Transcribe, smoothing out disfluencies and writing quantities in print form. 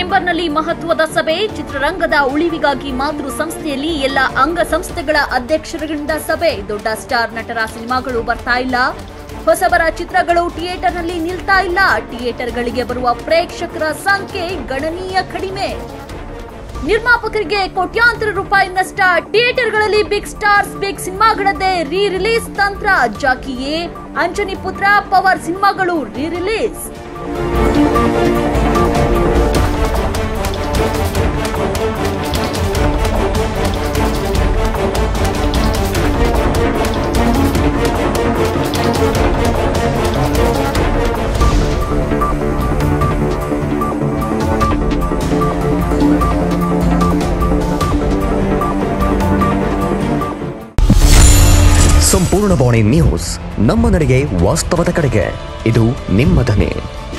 ಚೇಂಬರ್ನಲ್ಲಿ ಮಹತ್ವದ ಸಭೆ. ಚಿತ್ರರಂಗದ ಉಳಿವಿಗಾಗಿ ಮಾತೃ ಸಂಸ್ಥೆಯಲ್ಲಿ ಎಲ್ಲ ಅಂಗ ಸಂಸ್ಥೆಗಳ ಅಧ್ಯಕ್ಷರಿಂದ ಸಭೆ. ದೊಡ್ಡ ಸ್ಟಾರ್ ನಟರ ಸಿನಿಮಾಗಳು ಬರ್ತಾ ಇಲ್ಲ. ಹೊಸಬರ ಚಿತ್ರಗಳು ಥಿಯೇಟರ್ನಲ್ಲಿ ನಿಲ್ತಾ ಇಲ್ಲ. ಥಿಯೇಟರ್ಗಳಿಗೆ ಬರುವ ಪ್ರೇಕ್ಷಕರ ಸಂಖ್ಯೆ ಗಣನೀಯ ಕಡಿಮೆ. ನಿರ್ಮಾಪಕರಿಗೆ ಕೋಟ್ಯಾಂತರ ರೂಪಾಯಿ ನಷ್ಟ. ಥಿಯೇಟರ್ಗಳಲ್ಲಿ ಬಿಗ್ ಸ್ಟಾರ್ಸ್ ಬಿಗ್ ಸಿನಿಮಾಗಳದ್ದೇ ರೀ ರಿಲೀಸ್ ತಂತ್ರ. ಜಾಕಿಯೇ, ಅಂಜನಿ ಪುತ್ರ, ಪವರ್ ಸಿನಿಮಾಗಳು ರೀ ರಿಲೀಸ್. ಸಂಪೂರ್ಣ ಬಾಣಿ ನ್ಯೂಸ್, ನಮ್ಮ ನಡೆಗೆ ವಾಸ್ತವದ ಕಡೆಗೆ. ಇದು ನಿಮ್ಮ ಧ್ವನಿ.